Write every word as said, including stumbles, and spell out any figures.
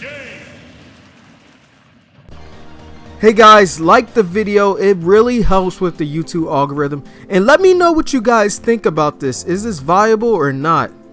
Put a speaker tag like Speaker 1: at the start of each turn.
Speaker 1: Hey guys, like the video, it really helps with the YouTube algorithm, and let me know what you guys think about this. Is this viable or not?